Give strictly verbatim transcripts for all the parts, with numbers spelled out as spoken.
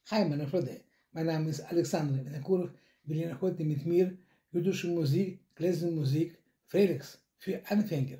Hi meine Freunde, mein Name ist Alexander Vinokurov. Wir lernen heute mit mir jüdische Musik, klassische Musik, Felix für Anfänger.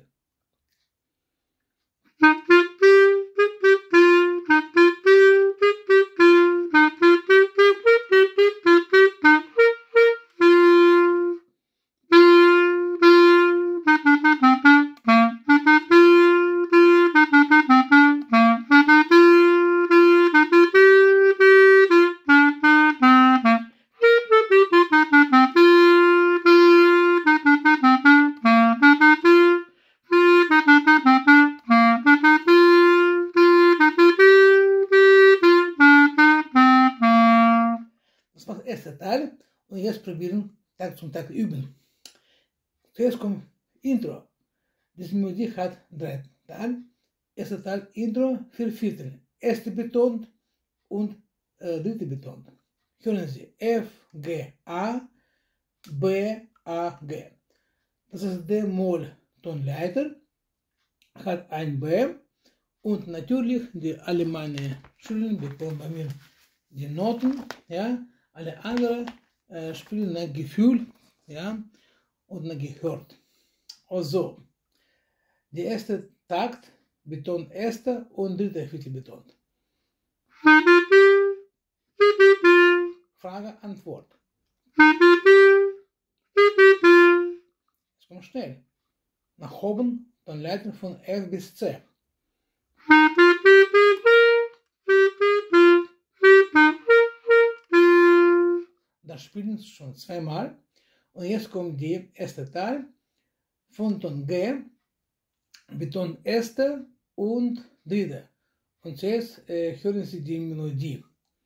Das war der erste Teil und jetzt probieren Tag zum Tag üben. Zuerst kommt Intro. Diese Musik hat drei Teile. Erster Teil Intro, vier Viertel. Erste betont und äh, dritte betont. Hören Sie F, G, A, B, A, G. Das ist der Moll-Tonleiter, hat ein B und natürlich die alle meine Schüler bekommen bei mir die Noten, ja. Alle anderen äh, spielen nach Gefühl, ja, und nach Gehört. Also, der erste Takt betont erster und dritter Viertel betont. Frage, Antwort. Es kommt schnell. Nach oben, dann Leiter von F bis C. Das spielen schon zweimal. Und jetzt kommt der erste Teil von Ton G, Beton erster und dritter. Und zuerst äh, hören Sie die Melodie.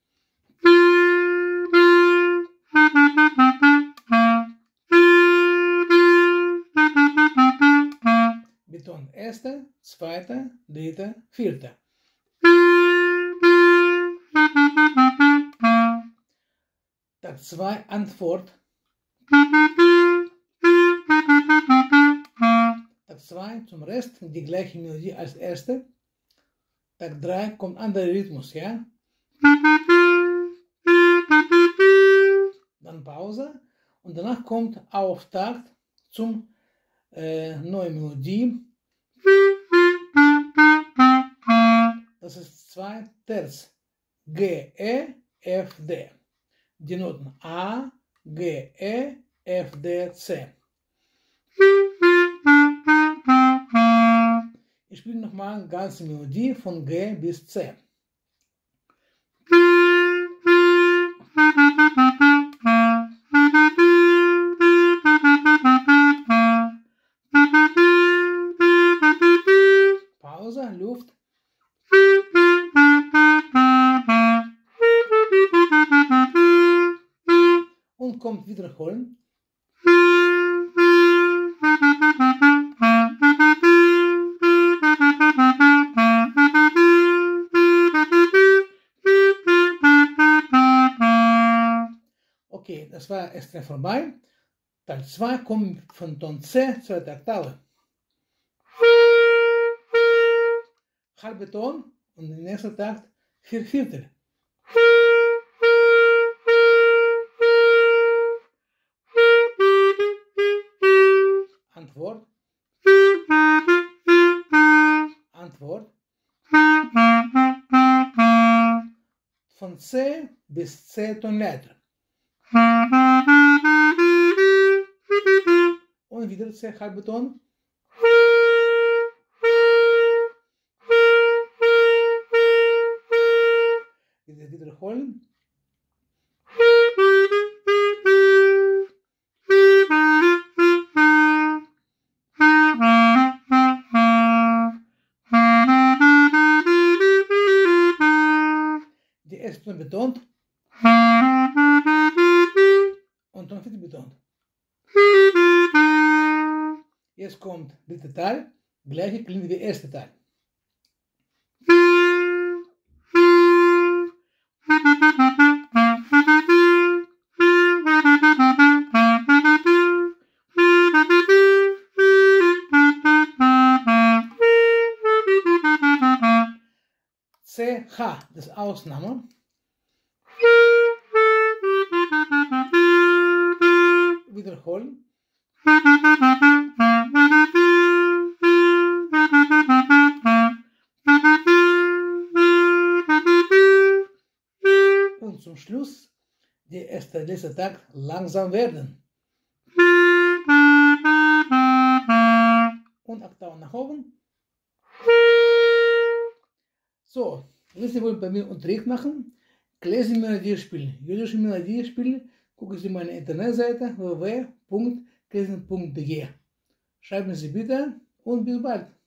Beton erster, zweiter, dritter, vierter. Tag zwei Antwort. Tag zwei zum Rest die gleiche Melodie als erste. Tag drei kommt anderer Rhythmus, ja? Dann Pause und danach kommt Auftakt zum äh, neue Melodie. Das ist zwei Terz. G, E, F, D. Die Noten A, G, E, F, D, C. Ich spiele nochmal eine ganze Melodie von G bis C. Pause, Luft. Und kommt wiederholen. Okay, das war erst vorbei. Teil zwei kommt von Ton C, zweite Oktave. Halbe Ton und der nächste Takt vier Viertel. Antwort. Antwort. Von C bis C Tonleiter. Und wieder C halbe Ton. Wieder wiederholen. Die erste Ton betont. Und Ton vierte betont. Jetzt kommt der dritte Teil. Gleiche klingt wie der erste Teil. C, H, das ist Ausnahme. wiederholen. Und zum Schluss der erste, letzte Takt langsam werden. Und Oktaven nach oben. So, wenn Sie wollen bei mir Unterricht machen, Klezmer Melodie spielen. Jüdische Melodie spielen, gucken Sie meine Internetseite w w w punkt klezmer punkt d e. Schreiben Sie bitte und bis bald.